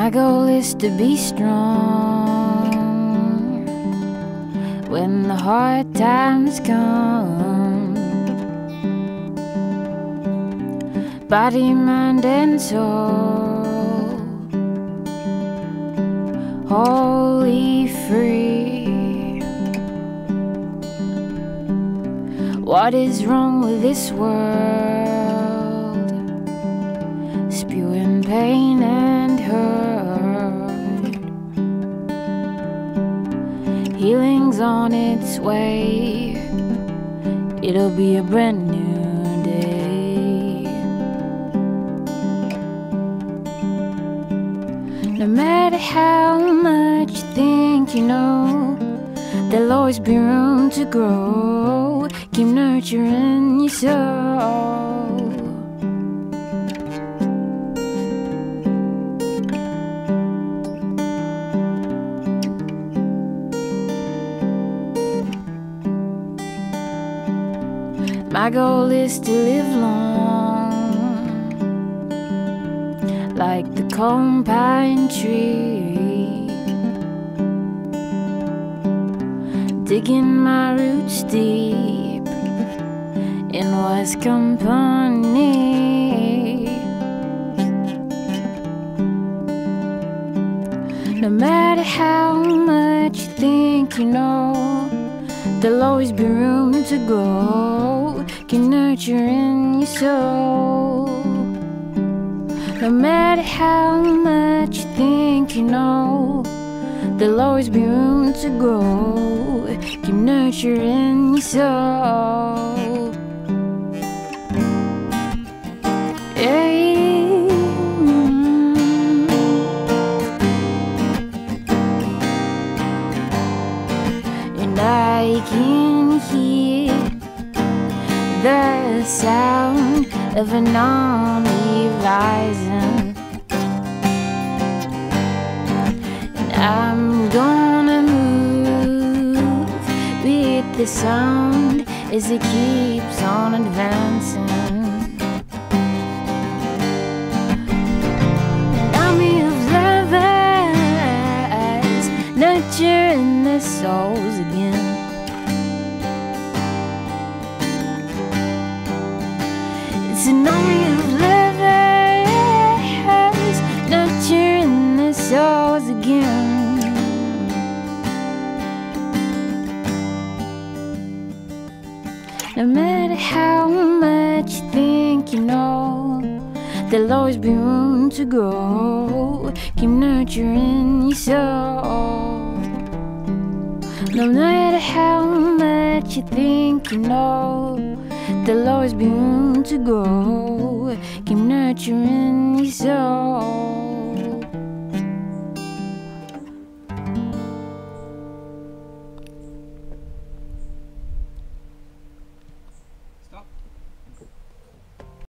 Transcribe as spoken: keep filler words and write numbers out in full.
My goal is to be strong when the hard times come. Body, mind, and soul, wholly free. What is wrong with this world? Spewing pain and hurt. Healing's on its way. It'll be a brand new day. No matter how much you think you know, there'll always be room to grow. Keep nurturing your soul. My goal is to live long, like the calm pine tree, digging my roots deep in wise company. No matter how much you think you know, there'll always be room to grow. Keep nurturing your soul. No matter how much you think you know, there'll always be room to grow. Keep nurturing your soul. Hey. And I can hear the sound of an army rising, and I'm gonna move with the sound as it keeps on advancing. An army of lovers nurturing their souls again. It's an army of lovers nurturing their souls again. No matter how much you think you know, there'll always be room to grow. Keep nurturing your soul. No matter how much you think you know, there'll always be room to grow. Keep nurturing your soul.